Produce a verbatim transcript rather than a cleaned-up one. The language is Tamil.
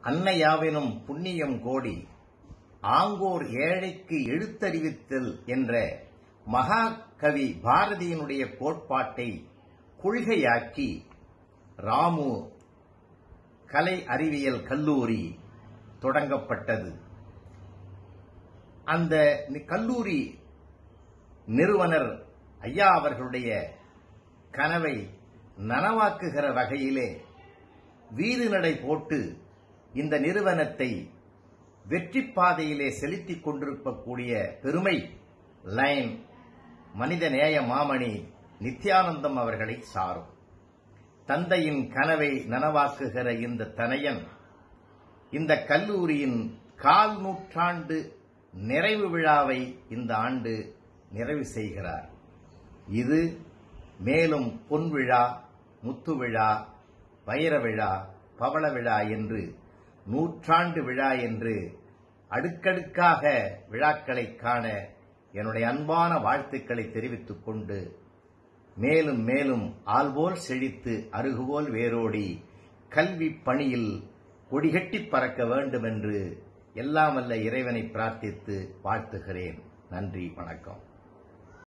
அன்னையாவினும் புண்ணியம் கோடி ஆங்கோர் ஏழைக்கு எழுத்தறிவித்தல் என்ற மகாகவி பாரதியினுடைய கோட்பாட்டை கொள்கையாக்கி ராமு கலை அறிவியல் கல்லூரி தொடங்கப்பட்டது. அந்த கல்லூரி நிறுவனர் ஐயா அவர்களுடைய கனவை நனவாக்குகிற வகையிலே வீறு நடை போட்டு இந்த நிறுவனத்தை வெற்றி பாதையிலே செலுத்திக் கொண்டிருக்கக்கூடிய பெருமை லைன் மனிதநேய மாமணி நித்யானந்தம் அவர்களை சாரும். தந்தையின் கனவை நனவாக்குகிற இந்த தனையன் இந்த கல்லூரியின் கால் நூற்றாண்டு நிறைவு விழாவை இந்த ஆண்டு நிறைவு செய்கிறார். இது மேலும் பொன் விழா, முத்து விழா, வைர விழா, பவள விழா என்று நூற்றாண்டு விழா என்று அடுக்கடுக்காக விழாக்களை காண என்னுடைய அன்பான வாழ்த்துக்களை தெரிவித்துக் கொண்டு மேலும் மேலும் ஆல்போல் செழித்து அருகுபோல் வேரோடி கல்வி பணியில் கொடிகட்டி பறக்க வேண்டும் என்று எல்லாம் வல்ல இறைவனை பிரார்த்தித்து வாழ்த்துகிறேன். நன்றி, வணக்கம்.